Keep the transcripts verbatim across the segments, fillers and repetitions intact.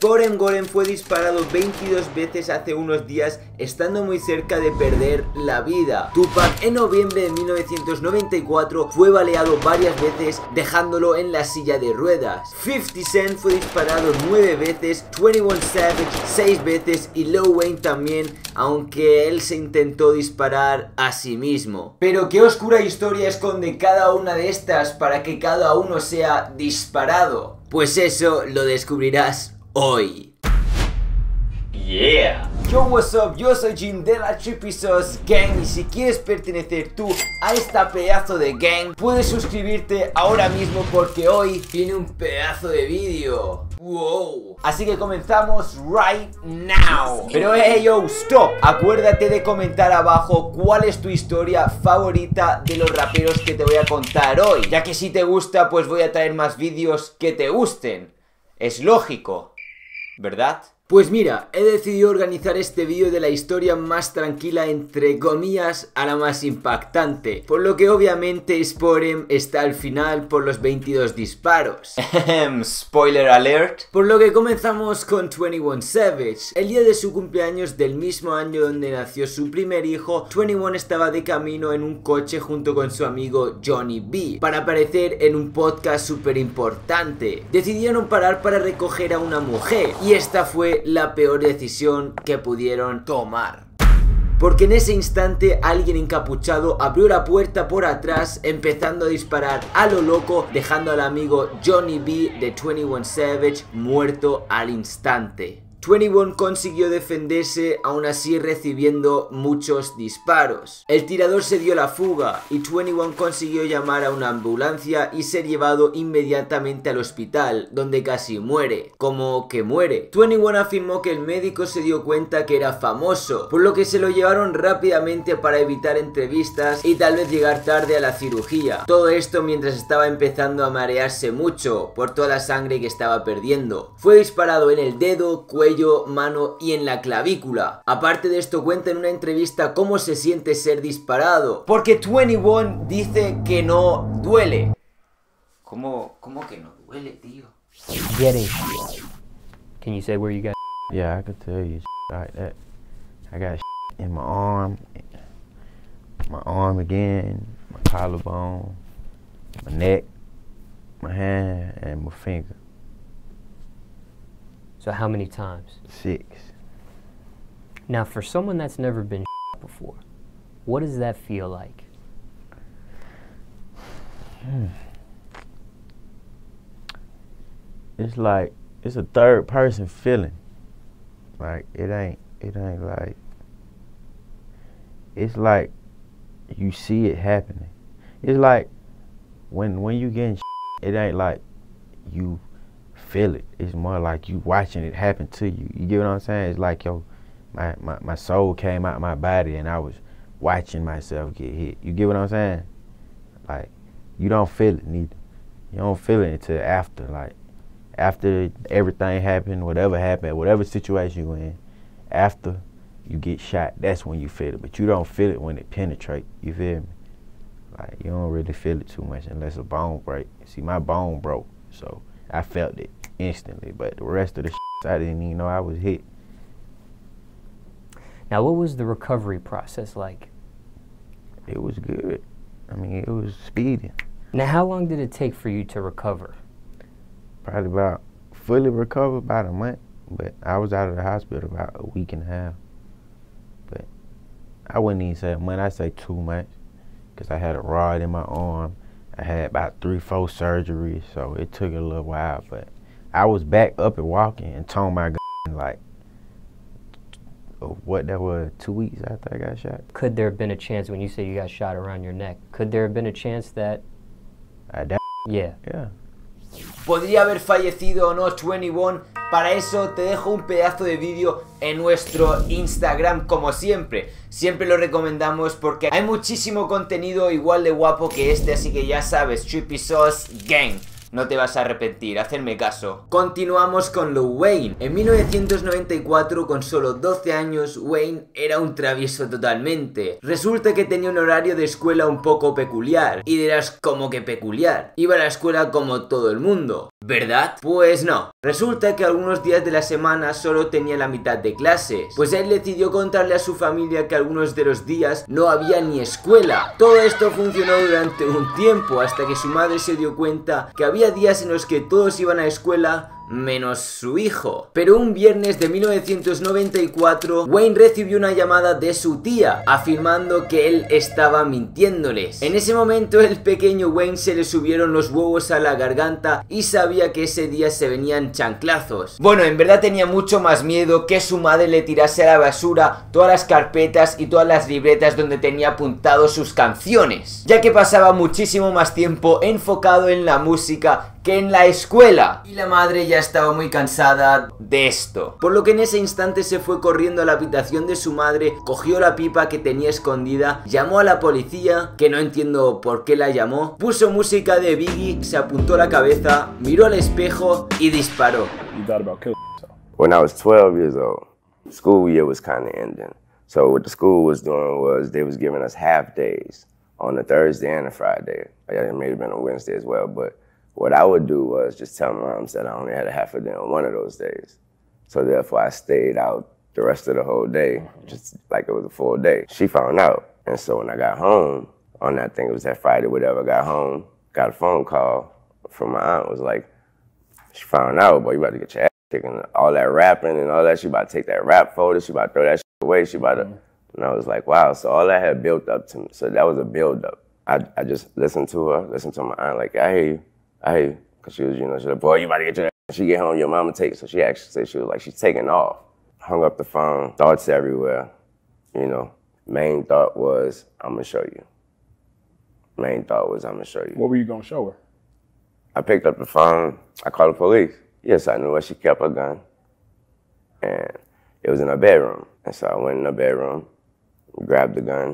Sporem Gorem fue disparado veintidós veces hace unos días, estando muy cerca de perder la vida. Tupac en noviembre de mil novecientos noventa y cuatro fue baleado varias veces, dejándolo en la silla de ruedas. cincuenta Cent fue disparado nueve veces, veintiuno Savage seis veces y Lil Wayne también, aunque él se intentó disparar a sí mismo. Pero qué oscura historia esconde cada una de estas para que cada uno sea disparado. Pues eso lo descubrirás hoy. Yeah. Yo, what's up, yo soy Jim de la Trippy Sauce Gang y si quieres pertenecer tú a esta pedazo de gang, puedes suscribirte ahora mismo porque hoy viene un pedazo de vídeo. Wow. Así que comenzamos right now. Pero hey yo, stop. Acuérdate de comentar abajo cuál es tu historia favorita de los raperos que te voy a contar hoy, ya que si te gusta pues voy a traer más vídeos que te gusten. Es lógico, ¿verdad? Pues mira, he decidido organizar este vídeo de la historia más tranquila entre comillas a la más impactante, por lo que obviamente Sporem está al final por los veintidós disparos. Spoiler alert. Por lo que comenzamos con veintiuno Savage. El día de su cumpleaños del mismo año donde nació su primer hijo, veintiuno estaba de camino en un coche junto con su amigo Johnny B para aparecer en un podcast súper importante. Decidieron parar para recoger a una mujer y esta fue la peor decisión que pudieron tomar. Porque en ese instante alguien encapuchado abrió la puerta por atrás empezando a disparar a lo loco, dejando al amigo Johnny B de veintiuno Savage muerto al instante. veintiuno consiguió defenderse, aún así recibiendo muchos disparos. El tirador se dio la fuga y veintiuno consiguió llamar a una ambulancia y ser llevado inmediatamente al hospital, donde casi muere. ¿Cómo que muere? veintiuno afirmó que el médico se dio cuenta que era famoso, por lo que se lo llevaron rápidamente para evitar entrevistas y tal vez llegar tarde a la cirugía. Todo esto mientras estaba empezando a marearse mucho por toda la sangre que estaba perdiendo. Fue disparado en el dedo, cuello, mano y en la clavícula. Aparte de esto cuenta en una entrevista cómo se siente ser disparado, porque veintiuno dice que no duele. ¿Cómo, cómo que no duele, tío? Getting. Can you say where you got? Yeah, I could tell you like that. I got in my arm, my arm again, my collarbone, my neck, my hand, and my finger. So how many times? Six. Now for someone that's never been before, what does that feel like? Hmm. It's like, it's a third person feeling. Like, it ain't, it ain't like, it's like you see it happening. It's like, when, when you getting it ain't like you feel it. It's more like you watching it happen to you. You get what I'm saying? It's like, yo, my, my, my soul came out of my body and I was watching myself get hit. You get what I'm saying? Like, you don't feel it neither. You don't feel it until after, like, after everything happened, whatever happened, whatever situation you're in, after you get shot, that's when you feel it. But you don't feel it when it penetrates. You feel me? Like, you don't really feel it too much unless a bone break. See, my bone broke, so I felt it instantly, but the rest of the shit, I didn't even know I was hit. Now, what was the recovery process like? It was good. I mean, it was speeding. Now, how long did it take for you to recover? Probably about, fully recover about a month, but I was out of the hospital about a week and a half. But I wouldn't even say a month, I'd say two months, because I had a rod in my arm. I had about three, four surgeries, so it took a little while, but I was back up and walking and told my gun like, what that was, two weeks after I got shot. Could there have been a chance, when you say you got shot around your neck, could there have been a chance that... I died? Yeah. Yeah. ¿Podría haber fallecido o no veintiuno? Para eso te dejo un pedazo de vídeo en nuestro Instagram como siempre. Siempre lo recomendamos porque hay muchísimo contenido igual de guapo que este, así que ya sabes, Trippy Sauce Gang. no te vas a arrepentir, hacedme caso. Continuamos con Lil Wayne. En mil novecientos noventa y cuatro, con solo doce años, Wayne era un travieso totalmente. Resulta que tenía un horario de escuela un poco peculiar. Y dirás, ¿cómo que peculiar? Iba a la escuela como todo el mundo, ¿verdad? Pues no. Resulta que algunos días de la semana solo tenía la mitad de clases, pues él decidió contarle a su familia que algunos de los días no había ni escuela. Todo esto funcionó durante un tiempo, hasta que su madre se dio cuenta que había días en los que todos iban a escuela menos su hijo. Pero un viernes de mil novecientos noventa y cuatro, Wayne recibió una llamada de su tía, afirmando que él estaba mintiéndoles. En ese momento el pequeño Wayne se le subieron los huevos a la garganta y sabía que ese día se venían chanclazos. Bueno, en verdad tenía mucho más miedo que su madre le tirase a la basura todas las carpetas y todas las libretas donde tenía apuntados sus canciones, ya que pasaba muchísimo más tiempo enfocado en la música que en la escuela. Y la madre ya estaba muy cansada de esto, por lo que en ese instante se fue corriendo a la habitación de su madre, cogió la pipa que tenía escondida, llamó a la policía, que no entiendo por qué la llamó, puso música de Biggie, se apuntó la cabeza, miró al espejo y disparó. When I was twelve years old, school year was kind of ending. So what the school was doing was they was giving us half days on a Thursday and a Friday. It may have been on Wednesday as well, but what I would do was just tell my mom that I only had a half a day on one of those days. So therefore I stayed out the rest of the whole day, just like it was a full day. She found out. And so when I got home, on that thing, it was that Friday, whatever, I got home, got a phone call from my aunt. It was like, she found out, boy, you about to get your ass kicked. And all that rapping and all that, she about to take that rap folder, she about to throw that shit away, she about to, and I was like, wow. So all that had built up to me. So that was a build up. I, I just listened to her, listened to my aunt, like, I hear you. I hate, cause she was, you know, she was like, boy, you about to get your ass. She get home, your mama take, so she actually said she was like, she's taking off. Hung up the phone, thoughts everywhere, you know. Main thought was, I'm gonna show you. Main thought was, I'm gonna show you. What were you gonna show her? I picked up the phone, I called the police. Yes, I knew where she kept her gun. And it was in her bedroom. And so I went in her bedroom, grabbed the gun.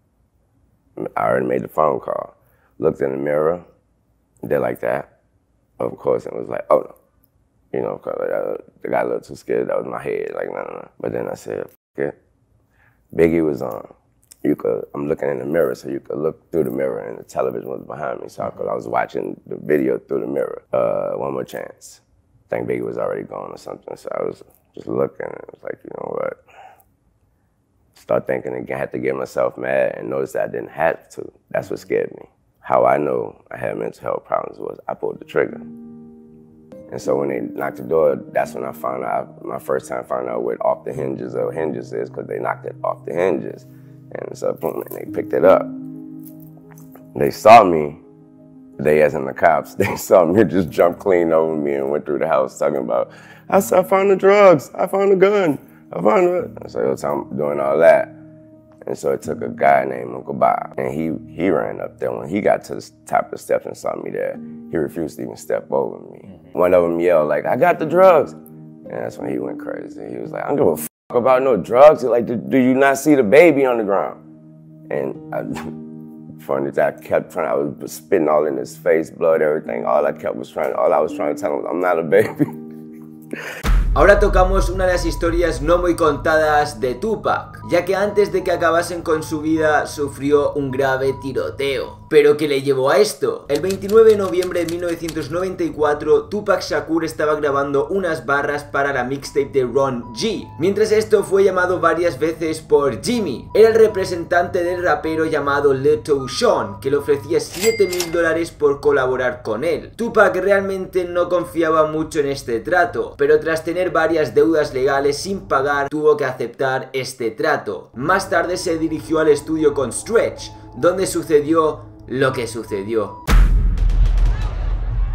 I already made the phone call. Looked in the mirror, did like that, of course, and was like, oh no. You know, cause I got a little too scared. That was my head, like, no, no, no. But then I said, F it. Biggie was on. You could, I'm looking in the mirror, so you could look through the mirror, and the television was behind me, so I, could, I was watching the video through the mirror. Uh, one more chance. I think Biggie was already gone or something, so I was just looking, and it was like, you know what? Start thinking again, I had to get myself mad and notice that I didn't have to. That's what scared me. How I know I had mental health problems was I pulled the trigger. And so when they knocked the door, that's when I found out, my first time found out what off the hinges or hinges is, because they knocked it off the hinges. And so boom, and they picked it up. They saw me, they as in the cops, they saw me just jump clean over me and went through the house talking about, I, I found the drugs, I found the gun, I found it. And so it was I'm doing all that. And so it took a guy named Uncle Bob, and he, he ran up there. When he got to the top of the steps and saw me there, he refused to even step over me. Mm-hmm. One of them yelled like, I got the drugs. And that's when he went crazy. He was like, I don't give a fuck about no drugs. He's like, do, do you not see the baby on the ground? And I, funny that I kept trying, I was spitting all in his face, blood, everything. All I kept was trying, all I was trying to tell him was, I'm not a baby. Ahora tocamos una de las historias no muy contadas de Tupac, ya que antes de que acabasen con su vida sufrió un grave tiroteo. ¿Pero qué le llevó a esto? El veintinueve de noviembre de mil novecientos noventa y cuatro, Tupac Shakur estaba grabando unas barras para la mixtape de Ron G. Mientras esto fue llamado varias veces por Jimmy. Era el representante del rapero llamado Little Sean, que le ofrecía siete mil dólares por colaborar con él. Tupac realmente no confiaba mucho en este trato, pero tras tener varias deudas legales sin pagar, tuvo que aceptar este trato. Más tarde se dirigió al estudio con Stretch, donde sucedió lo que sucedió.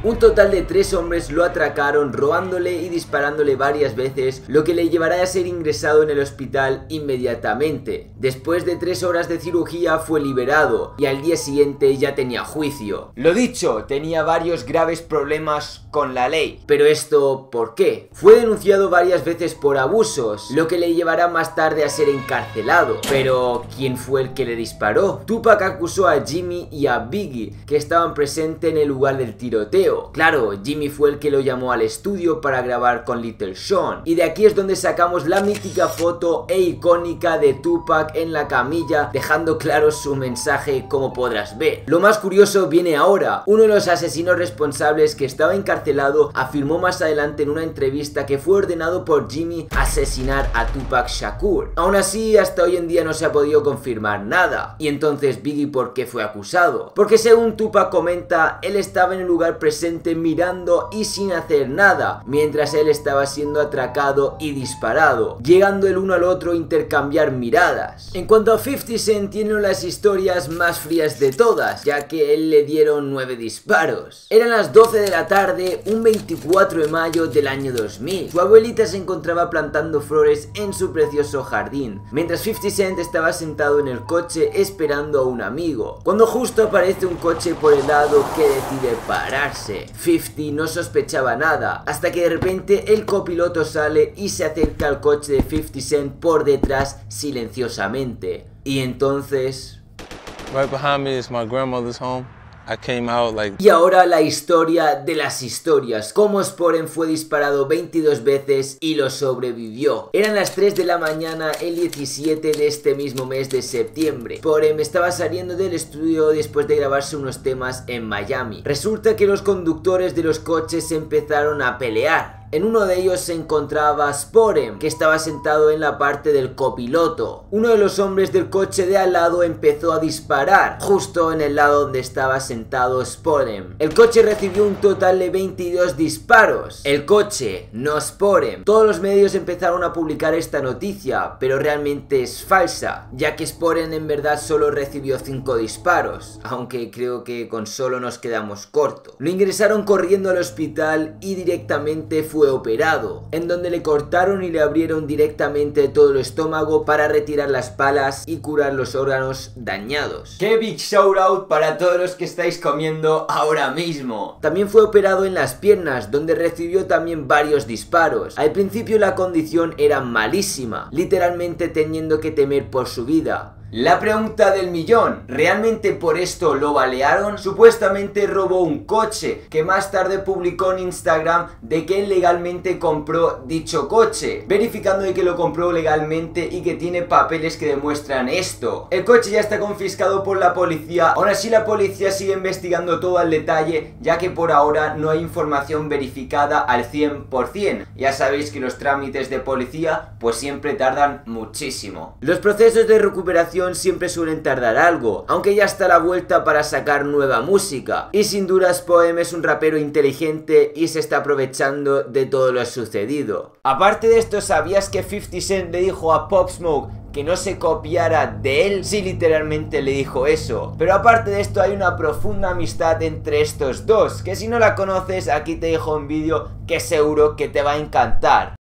Un total de tres hombres lo atracaron, robándole y disparándole varias veces, lo que le llevará a ser ingresado en el hospital inmediatamente. Después de tres horas de cirugía fue liberado y al día siguiente ya tenía juicio. Lo dicho, tenía varios graves problemas con la ley. Pero esto, ¿por qué? Fue denunciado varias veces por abusos, lo que le llevará más tarde a ser encarcelado. Pero, ¿quién fue el que le disparó? Tupac acusó a Jimmy y a Biggie, que estaban presentes en el lugar del tiroteo. Claro, Jimmy fue el que lo llamó al estudio para grabar con Little Sean. Y de aquí es donde sacamos la mítica foto e icónica de Tupac en la camilla, dejando claro su mensaje, como podrás ver. Lo más curioso viene ahora. Uno de los asesinos responsables, que estaba encarcelado, afirmó más adelante en una entrevista que fue ordenado por Jimmy asesinar a Tupac Shakur. Aún así, hasta hoy en día no se ha podido confirmar nada. Y entonces, Biggie, ¿por qué fue acusado? Porque según Tupac comenta, él estaba en el lugar presente mirando y sin hacer nada, mientras él estaba siendo atracado y disparado, llegando el uno al otro a intercambiar miradas. En cuanto a fifty Cent, tiene una de las historias más frías de todas, ya que él le dieron nueve disparos. Eran las doce de la tarde, un veinticuatro de mayo del año dos mil. Su abuelita se encontraba plantando flores en su precioso jardín, mientras fifty Cent estaba sentado en el coche esperando a un amigo, cuando justo aparece un coche por el lado que decide pararse. fifty no sospechaba nada, hasta que de repente el copiloto sale y se acerca al coche de fifty Cent por detrás silenciosamente. Y entonces... Right behind me is my grandmother's home. I came out like... Y ahora la historia de las historias, cómo Sporem fue disparado veintidós veces y lo sobrevivió. Eran las tres de la mañana el diecisiete de este mismo mes de septiembre. Sporem estaba saliendo del estudio después de grabarse unos temas en Miami. Resulta que los conductores de los coches empezaron a pelear. En uno de ellos se encontraba Sporem, que estaba sentado en la parte del copiloto. Uno de los hombres del coche de al lado empezó a disparar, justo en el lado donde estaba sentado Sporem. El coche recibió un total de veintidós disparos. El coche, no Sporem. Todos los medios empezaron a publicar esta noticia, pero realmente es falsa, ya que Sporem en verdad solo recibió cinco disparos, aunque creo que con solo nos quedamos cortos. Lo ingresaron corriendo al hospital y directamente fue fue operado, en donde le cortaron y le abrieron directamente todo el estómago para retirar las palas y curar los órganos dañados. ¡Qué big shout out para todos los que estáis comiendo ahora mismo! También fue operado en las piernas, donde recibió también varios disparos. Al principio la condición era malísima, literalmente teniendo que temer por su vida. La pregunta del millón, ¿realmente por esto lo balearon? Supuestamente robó un coche, que más tarde publicó en Instagram de que él legalmente compró dicho coche, verificando de que lo compró legalmente y que tiene papeles que demuestran esto. El coche ya está confiscado por la policía, aún así la policía sigue investigando todo al detalle, ya que por ahora no hay información verificada al cien por cien. Ya sabéis que los trámites de policía pues siempre tardan muchísimo. Los procesos de recuperación siempre suelen tardar algo, aunque ya está a la vuelta para sacar nueva música. Y sin duda Sporem es un rapero inteligente y se está aprovechando de todo lo sucedido. Aparte de esto, ¿sabías que fifty Cent le dijo a Pop Smoke que no se copiara de él? Sí, literalmente le dijo eso. Pero aparte de esto hay una profunda amistad entre estos dos, que si no la conoces aquí te dejo un vídeo que seguro que te va a encantar.